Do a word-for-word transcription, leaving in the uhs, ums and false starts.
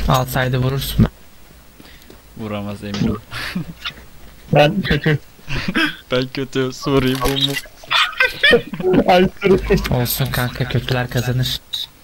Alsaydı vurursun. Vuramaz eminim. Ben kötü. Ben kötü. Sorry bu mu? Ay, sorry. Olsun kanka, kötüler kazanır.